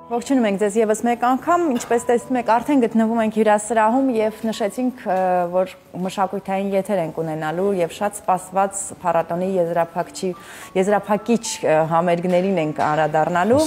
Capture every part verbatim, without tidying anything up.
Ողջունում ենք ձեզ եւս մեկ անգամ, ինչպես տեսնում եք, արդեն գտնվում ենք հյուրասրահում եւ նշեցինք, որ մշակութային եթեր ենք ունենալու եւ շատ սպասված փառատոնի եզրափակիչ եզրափակիչ համերգներին ենք անդրադառնալու։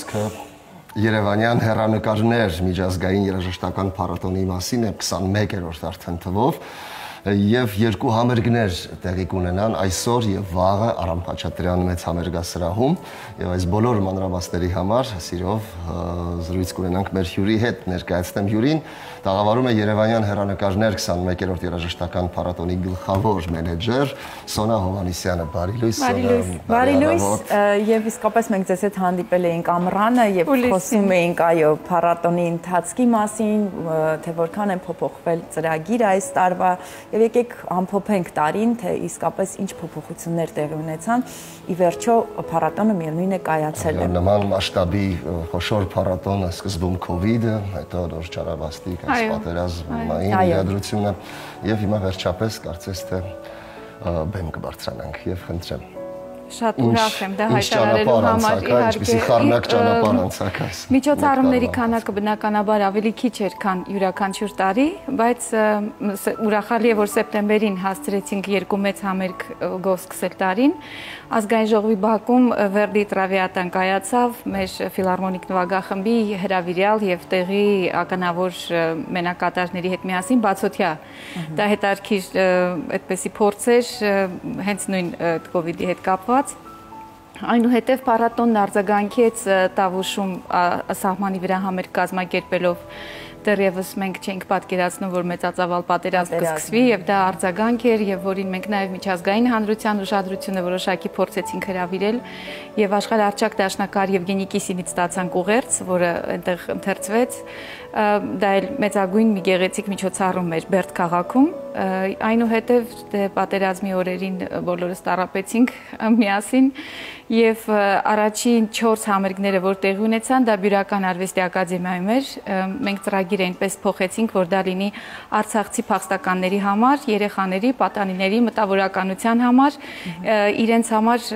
Երևանյան հեռանկարներ միջազգային երաժշտական փառատոնի մասին է քսանմեկերորդ արդեն թվով եւ երկու համերգներ տեղի կունենան այսօր եւ վաղը Արամ Խաչատրյան մեծ համերգասրահում եւ այս բոլոր մանրամասների համար սիրով զրույց կունենանք մեր հյուրի հետ ներկայացնեմ հյուրին տաղավարում է Երևանյան հեռանկարներ քսանմեկերորդ երաժշտական փառատոնի գլխավոր մենեջեր Սոնա Հովհաննիսյանը բարի լույս բարի լույս եւ իսկապես մենք ձեզ հետ հանդիպել էինք ամռանը եւ խոսում էինք այո փառատոնի ընթացքի մասին թե որքան են փոփոխվել ծրագիրը այս տարվա Եվ եկեք ամփոփենք տարին, թե իսկապես ինչ փոփոխություններ տեղի ունեցան, ի վերջո փառատոնը միևնույն է կայացել է։ Նման մասշտաբի խոշոր փառատոնը սկզբում քովիդը, հետո նոր չարաբաստիկ, այս պատերազմային իրադրությունը եւ հիմա վերջապես կարծես թե բեմ կբարձրանանք եւ խնդրեմ Շատ ուրախ եմ դա հայտարարելու համար իհարկե խառնակ ճանապարհ անցակ այս միջոցառումների քանակը բնականաբար ավելի քիչ էր քան յուրաքանչյուր տարի բայց ուրախալի է որ սեպտեմբերին հասցրեցինք երկու մեծ համերգ գով սկսել տարին ազգային ժողովի բակում Վերդի Տրավիատան կայացավ մեր ֆիլհարմոնիկ նվագախմբի հրավիրյալ եւ տեղի ականավոր մենակատարների հետ միասին բացօթյա դա հետարքիր այդպեսի փորձեր հենց նույն կովիդի հետ կապված Այնուհետև փառատոնն արձագանքեց Տավուշում սահմանի վրա համերգ կազմակերպելով դեռևս մենք չենք պատկերացնում, որ մեծածավալ պատերազմ կսկսվի եւ դա արձագանք էր եւ որին մենք նաեւ միջազգային հանրության ուշադրությունը որոշակի փորձեցինք հրավիրել եւ աշխարհարչակ դաշնակահար Եվգենի Կիսինից ստացանք ուղերձ, որը այնտեղ ընթերցվեց դա էլ մեծագույն մի գեղեցիկ միջոցառում էր Բերդ քաղաքում այնուհետև պատերազմի օրերին բոլորս տառապեցինք միասին եւ առաջին չորս համերգները որ տեղի ունեցան դա Բյուրական արվեստի ակադեմիայում էր մենք ծրագիրը այնպես փոխեցինք որ դա լինի արցախցի փախստականների համար երեխաների պատանիների մտավորականության համար իրենց համար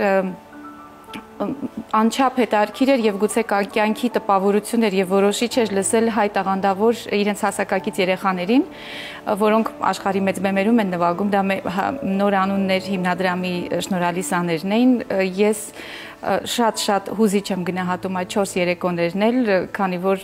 անչափ հետարքիր էր եւ գուցե կյանքի տպավորություն էր եւ որոշիչ էր լսել հայ տաղանդավոր իրենց հասակակից երեխաներին որոնք աշխարհի մեծ բեմերում են նվագում դա նոր անուններ հիմնադրամի շնորհալիսաներն էին ես շատ-շատ հուզիչ եմ գնահատում այդ չորս երեկոներն էլ, քանի որ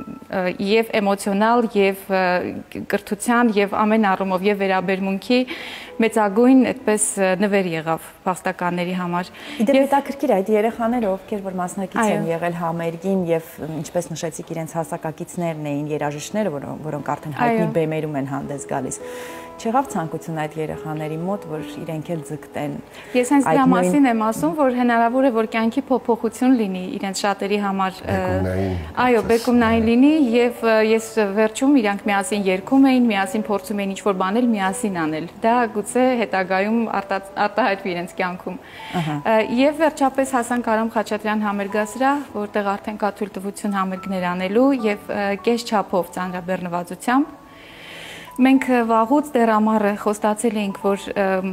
եւ էմոցիոնալ եւ կրթության եւ ամեն առումով եւ վերաբերմունքի մեծագույն այդպես նվեր եղավ փախստականների համար։ Իդեպ հետաքրքիր այդ երեխաները ովքեր որ մասնակից են եղել համերգին եւ ինչպես նշեցիք իրենց հասակակիցներն էին երաժիշտները, որոնք արդեն հայտնի բեմերում են հանդես գալիս։ Չեղավ ցանկություն այդ երեխաների մոտ, որ իրենք էլ ձգտեն։ Ես հենց դրա մասին եմ ասում, որ հնարավոր է որ կյանքի փոփոխություն լինի իրենց շատերի համար։ Այո, բեկումնային լինի եւ ես վերջում իրանք միասին երգում էին, միասին փորձում էին ինչ-որ բանել միասին անել։ Դա գուցե հետագայում արտահայտվի իրենց կյանքում։ Եվ վերջապես հասանք Արամ Խաչատրյան համերգասրահ, որտեղ արդեն կա թույլտվություն համերգներ անելու եւ կես չափով ծանրաբեռնվածությամբ Մենք վաղուց դեռ ամառը խոստացել էինք, որ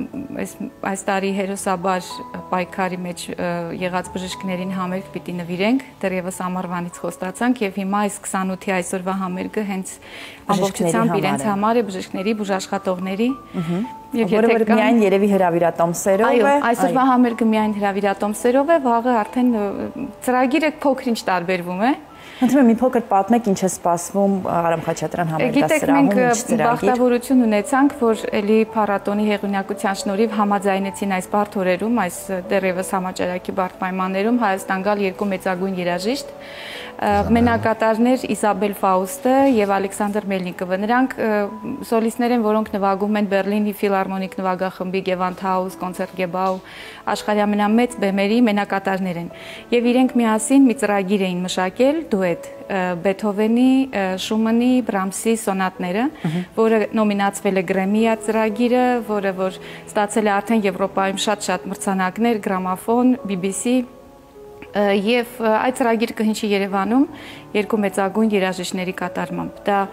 այս տարի հերոսաբար պայքարի մեջ եղած բժիշկներին համերգ պիտի նվիրենք, դեռևս ամառվանից խոստացանք եւ հիմա այս քսանութի այսօրվա համերգը հենց ամբողջությամբ իրենց համար է բժիշկների, բուժաշխատողների Եվ որը միայն երևի հրավիրատոմսերով է։ Այո, այսօրվա համերգը միայն հրավիրատոմսերով է, վաղը արդեն ծրագիրը փոքր-ինչ տարբերվում է։ Խնդրում եմ մի փոքր պատմեք ինչ է սպասվում Արամ Խաչատրյան համերգասրահում, ինչ ծրագիր։ Գիտեք, մենք բախտավորություն ունեցանք, որ էլի փառատոնի հեղինակության շնորհիվ համաձայնեցին այս բարդ օրերում, այս դեռևս համաճարակի բարդ պայմաններում Հայաստան գալ երկու մեծագույն երաժիշտ մենակատարներ Իսաբել Ֆաուստը եւ Ալեքսանդր Մելնիկովը նրանք սոլիստներ են, որոնք նվագում են Բերլինի ֆիլհարմոնիկ նվագախմբի Gewandhaus, Concertgebouw աշխարհի ամենամեծ բեմերի մենակատարներ են եւ իրենք միասին մի ծրագիր էին մշակել դուետ Բեթհովենի, Շումանի, Բրամսի սոնատները, որը նոմինացվել է Գրեմիա ծրագիրը, որը որ ստացել է արդեն Եվրոպայում շատ-շատ մրցանակներ, գրամաֆոն, B B C Եվ այդ ծրագիրը կհնչի Երևանում երկու մեծագույն երաժիշտների կատարմամբ։ Դա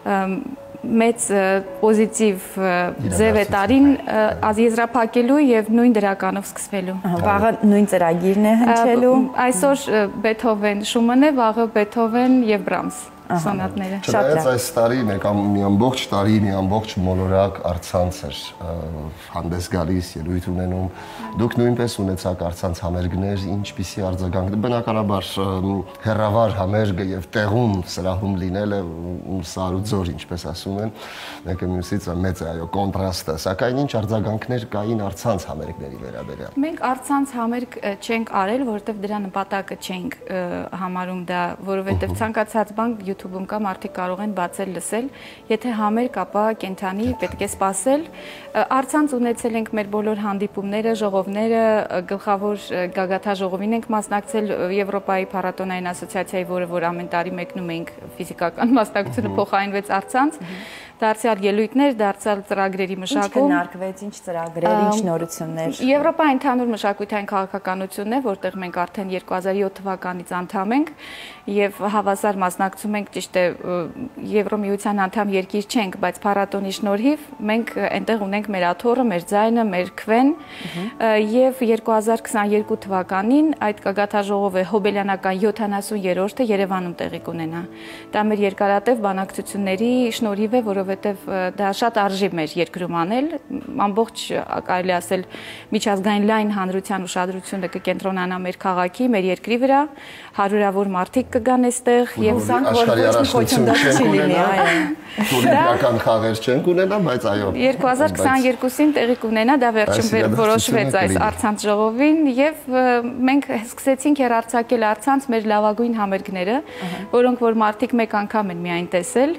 մեծ պոզիտիվ ձև է տարին եզրափակելու եւ նույն դրականով սկսվելու։ Վաղը նույն ծրագիրն է հնչելու։ Այսօր Բեթհովեն, Շումանը, վաղը Բեթհովեն եւ Բրամս սոնատները։ Չնայած այս տարի մեկ մի ամբողջ տարի, մի ամբողջ մոլորակ առցանց էր հանդես գալիս, ելույթ ունենում։ Դուք նույնպես ունեցաք առցանց համերգներ, ինչպիսի արձագանք։ Բնականաբար հերավար համերգը եւ տեղում սրահում լինելը սար ու ձոր, ինչպես ասում են, մեկը մյուսից մեծ է այո կոնտրաստը, սակայն ինչ արձագանքներ կային առցանց համերգների վերաբերյալ։ Մենք առցանց համերգ չենք արել, որովհետեւ դրա նպատակը չենք համարում դա, որովհետեւ ցանկացած բան YouTube-ում կա, մարդիկ կարող են բացել, լսել, եթե համերգ, ապա կենթանի պետք է սպասել։ Առցանց ունեցել ենք մեր բոլոր հանդիպումները, ժողովները, գլխավոր գագաթաժողովին ենք մասնակցել Եվրոպայի փառատոնային ասոցիացիայի, որը որ ամեն տարի մեկնում ենք ֆիզիկական մասնակցությունը փոխարինվեց առցանց, դարձյալ ելույթներ, դարձյալ ծրագրերի մշակում։ Ինչ քննարկվեց, ինչ ծրագրեր, ինչ նորություններ։ Եվրոպայի ընդհանուր մշակութային քաղաքականությունն է, որտեղ մենք արդեն երկու հազար յոթ թվականից անդամ ենք եւ հավասար մասնակցում ենք, ճիշտ է, Եվրոմիության անդամ երկիր չենք, բայց փառատոնի շնորհիվ մենք այնտեղ ունենք մեր աթոռը, մեր ձայնը, մեր քվեն եւ երկու հազար քսաներկու թվականին այդ գագաթաժողովը հոբելյանական յոթանասուներորդը Երևանում տեղի կունենա։ Դա մեր երկարատև բանակցությունների շնորհիվ է, որովհետեւ դա շատ արժի մեր երկրում անել, ամբողջ կարելի ասել միջազգային լայն հանրության ուշադրությունը կկենտրոնանա մեր քաղաքի, մեր երկրի վրա, հարյուրավոր մարդիկ կգան այստեղ եւ սանք որ ոչ մի խոչընդոտ չի լինի, այո։ Օլիմպիական խաղեր չենք ունենա, բայց այո։ երկու հազար քսաներկուսին տեղի կունենա, դա վերջում որոշվեց այս առցանց ժողովին եւ մենք սկսեցինք հեռարձակել առցանց մեր լավագույն համերգները, որոնք որ մարդիկ մեկ անգամ են միայն տեսել։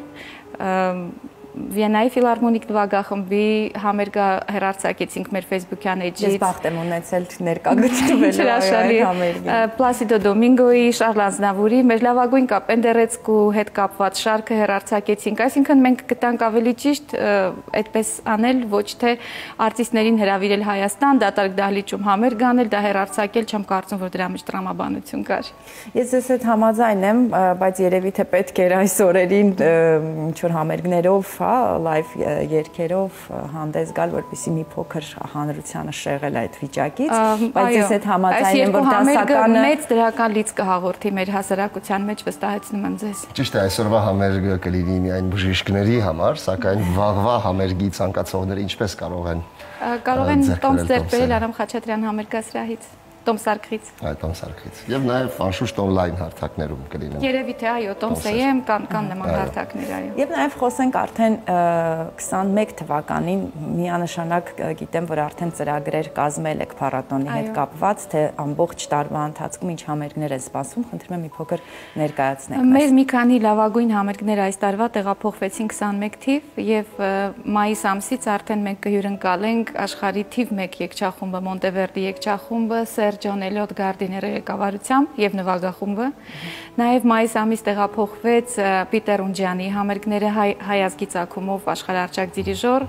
Վիեննայի ֆիլհարմոնիկ նվագախմբի համերգը հեռարձակեցինք մեր Facebook-յան էջից։ Ես բախտ եմ ունեցել ներկայացնելու այդ համերգը։ Պլասիդո Դոմինգոյի, Շարլ Ազնավուրի, մեր լավագույն Պենդերեցկու հետ կապված շարքը հեռարձակեցինք։ Այսինքն մենք գտանք ավելի ճիշտ այդպես անել, ոչ թե արտիստներին հրավիրել Հայաստան, դատարկ դահլիճում համերգ անել, դա հեռարձակել, չեմ կարծում, որ դրա մեջ տրամաբանություն կար։ Ես ես այդ համաձայն եմ, բայց երևի թե պետք էր այս օրերին ինչ որ համերգներով լայվ երգերով հանդես գալ, որպեսզի մի փոքր հանրությանը շեղել այդ վիճակից, բայց ես այդ համաձայն եմ, որ դասականը մեծ դրական լիցք կհաղորդի մեր հասարակության մեջ, վստահեցնում եմ ձեզ։ Ճիշտ է, այսօրվա համերգը կլինի միայն բժիշկների համար, սակայն վաղվա համերգի ցանկացողները ինչպես կարող են կարող են տոմս ձեռք բերել Արամ Խաչատրյան համերգասրահից։ Տոմ Սարգսից։ Այո, Տոմ Սարգսից։ Եվ նաև անշուշտ on-line հարթակներում կլինեն։ Երևի թե այո, Տոմ Սեյեմ կան կան նման հարթակներ, այո։ Եվ նաև խոսենք արդեն քսաներկու թվականին միանշանակ գիտեմ, որ արդեն ծրագրեր կազմել եք փառատոնի հետ կապված, թե ամբողջ տարվա ընթացքում ինչ համերգներ է սպասում, խնդրում եմ մի փոքր ներկայացնեք։ Մեր մի քանի լավագույն համերգներ այս տարվա տեղափոխվեցին քսաներկու թիվ եւ մայիս ամսից արդեն մենք կհյուրընկալենք աշխարհի թիվ մեկ երգչախումբը Մոնտևերդի երգչախումբը Ջոն Էլիոտ Գարդիների ղեկավարությամբ եւ նվագախումբը։ Նաեւ մայիս ամիս տեղափոխվեց Պիտեր Ունջյանի համերգները հայ ազգի ցակումով աշխարհարչակ դիրիժոր,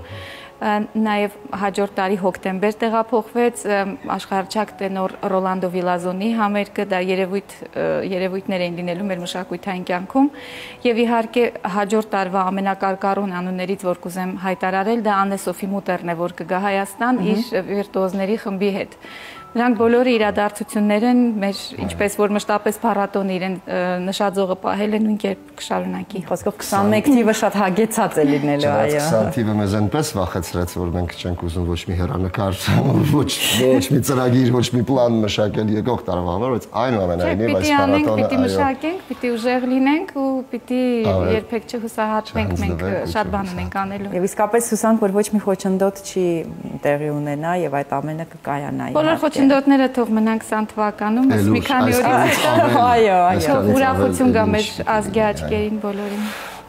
նաեւ հաջորդ տարի հոկտեմբեր տեղափոխվեց աշխարհարչակ տենոր Ռոլանդո Վիլազոնի համերգը, դա երևույթ երևույթներ էին լինելու մեր մշակութային կյանքում եւ իհարկե հաջորդ տարվա ամենակարկառուն անուններից որ կուզեմ հայտարարել, դա Աննե Սոֆի Մուտերն է, որ կգա Հայաստան իր վիրտուոզների խմբի հետ։ Նրանք բոլորը իրադարձություններ են, մեր ինչպես որ մշտապես փառատոնը իրեն նշաձողը պահել է նույն կերպ կշարունակի։ Խոսքով քսաներկու թիվը շատ հագեցած է լինելու, այո։ քսան թիվը մեզ այնպես վախեցրեց, որ մենք չենք ուզում ոչ մի հեռանկար, ոչ ոչ մի ծրագիր, ոչ մի պլան մշակել եկող տարվա համար, բայց այնուամենայնիվ այս փառատոնը պիտի մշակենք, պիտի ուժեղ լինենք ու պիտի երբեք չհուսահատվենք, մենք շատ բան ունենք անելու։ Եվ իսկապես հուսանք, որ ոչ մի խոչընդոտ չի տեղի ունենա եւ այդ ամենը կկայանա։ Բոլոր խոչընդոտները թող մնանք քսան թվականում, մի քանի օրից հետո, այո, այո, ուրախություն գա մեր ազգի աչքերին բոլորին։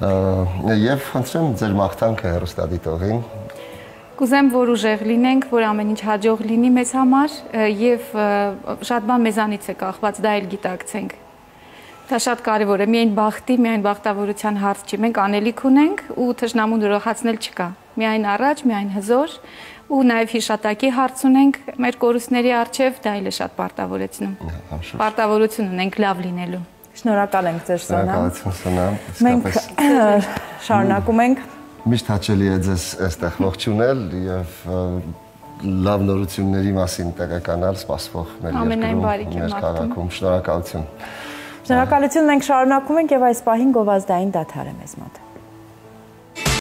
Եվ խնդրեմ ձեր մաղթանքը հեռուստադիտողին։ Կուզեմ, որ ուժեղ լինենք, որ ամեն ինչ հաջող լինի մեզ համար եւ շատ բան մեզանից է կախված, դա էլ գիտակցենք։ Դա շատ կարևոր է, միայն բախտի, միայն բախտավորության հարց չի, մենք անելիք ունենք ու թշնամուն ուրախացնել չկա։ Միայն առաջ, միայն հզոր ու նաև հիշատակի հարց ունենք մեր կորուստների առջև, դա էլ է շատ պարտավորեցնում։ Պարտավորություն ունենք լավ լինելու։ Շնորհակալ ենք ձեզ Սոնա։ Շնորհակալություն Սոնա։ Մենք շարունակում ենք։ Միշտ հաճելի է ձեզ այստեղ ողջունել եւ լավ նորությունների մասին տեղեկանալ սպասվող մեր երկրում, մեր քաղաքում։ Շնորհակալություն։ Շնորհակալություն, մենք շարունակում ենք եւ այս պահին գովազդային դադար է մեզ մոտ։